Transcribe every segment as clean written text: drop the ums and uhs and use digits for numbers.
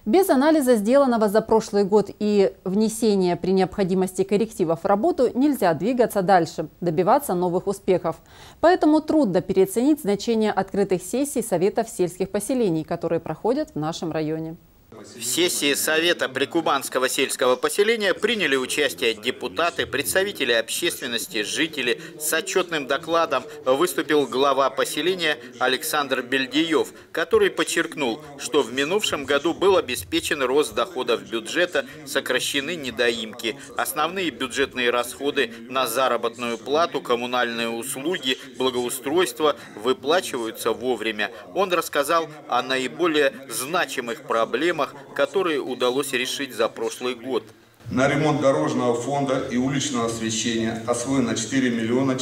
Без анализа сделанного за прошлый год и внесения при необходимости коррективов в работу нельзя двигаться дальше, добиваться новых успехов. Поэтому трудно переоценить значение открытых сессий Советов сельских поселений, которые проходят в нашем районе. В сессии Совета Прикубанского сельского поселения приняли участие депутаты, представители общественности, жители. С отчетным докладом выступил глава поселения Александр Бельдиев, который подчеркнул, что в минувшем году был обеспечен рост доходов бюджета, сокращены недоимки. Основные бюджетные расходы на заработную плату, коммунальные услуги, благоустройство выплачиваются вовремя. Он рассказал о наиболее значимых проблемах, которые удалось решить за прошлый год. На ремонт дорожного фонда и уличного освещения освоено 4 миллиона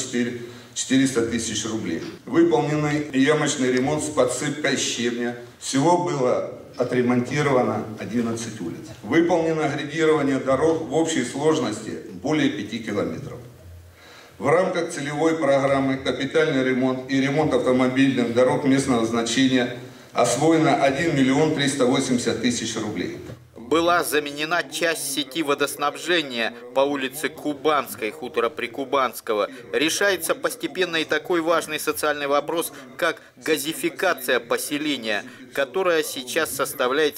400 тысяч рублей. Выполненный ямочный ремонт с подсыпкой щебня. Всего было отремонтировано 11 улиц. Выполнено грейдирование дорог в общей сложности более 5 километров. В рамках целевой программы «Капитальный ремонт» и ремонт автомобильных дорог местного значения освоено 1 миллион 380 тысяч рублей. Была заменена часть сети водоснабжения по улице Кубанской, хутора Прикубанского. Решается постепенно и такой важный социальный вопрос, как газификация поселения, которая сейчас составляет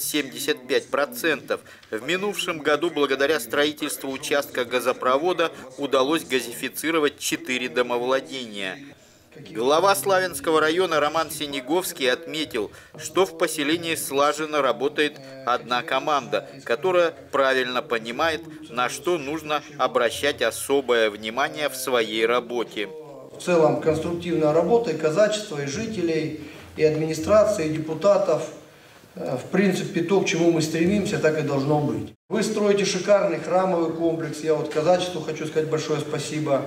75%. В минувшем году благодаря строительству участка газопровода удалось газифицировать 4 домовладения. Глава Славянского района Роман Синеговский отметил, что в поселении слаженно работает одна команда, которая правильно понимает, на что нужно обращать особое внимание в своей работе. В целом конструктивная работа и казачества, и жителей, и администрации, и депутатов. В принципе, то, к чему мы стремимся, так и должно быть. Вы строите шикарный храмовый комплекс. Я вот казачеству хочу сказать большое спасибо.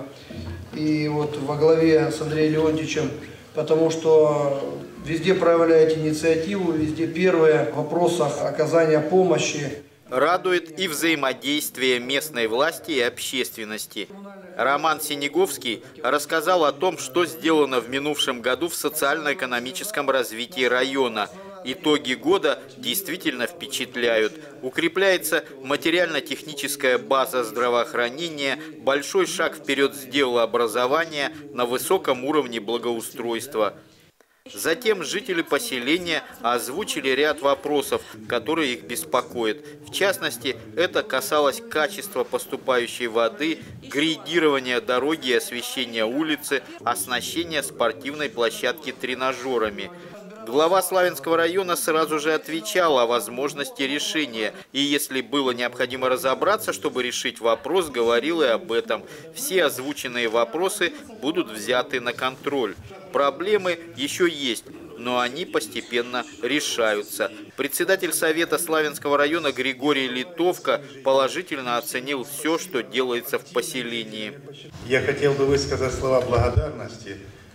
И вот во главе с Андреем Леонтьевичем, потому что везде проявляете инициативу, везде первые в вопросах оказания помощи. Радует и взаимодействие местной власти и общественности. Роман Синеговский рассказал о том, что сделано в минувшем году в социально-экономическом развитии района. Итоги года действительно впечатляют. Укрепляется материально-техническая база здравоохранения, большой шаг вперед сделало образование на высоком уровне благоустройства. Затем жители поселения озвучили ряд вопросов, которые их беспокоят. В частности, это касалось качества поступающей воды, грейдирования дороги и освещения улицы, оснащения спортивной площадки тренажерами. Глава Славянского района сразу же отвечал о возможности решения. И если было необходимо разобраться, чтобы решить вопрос, говорил и об этом. Все озвученные вопросы будут взяты на контроль. Проблемы еще есть, но они постепенно решаются. Председатель Совета Славянского района Григорий Литовка положительно оценил все, что делается в поселении. Я хотел бы высказать слова благодарности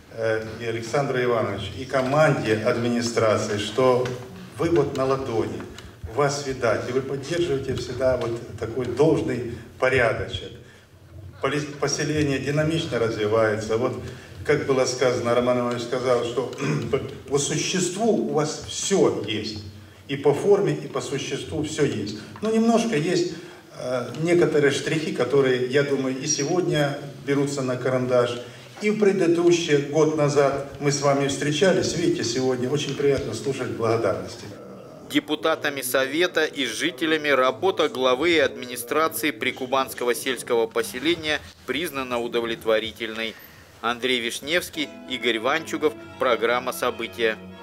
и Александру Ивановичу, и команде администрации, что вы вот на ладони, вас видать, и вы поддерживаете всегда вот такой должный порядочек. Поселение динамично развивается. Вот, как было сказано, Роман Иванович сказал, что по существу у вас все есть. И по форме, и по существу все есть. Но немножко есть некоторые штрихи, которые, я думаю, и сегодня берутся на карандаш. И в предыдущий год назад мы с вами встречались. Видите, сегодня очень приятно слушать благодарности. Депутатами Совета и жителями работа главы и администрации Прикубанского сельского поселения признана удовлетворительной. Андрей Вишневский, Игорь Ванчугов. Программа «События».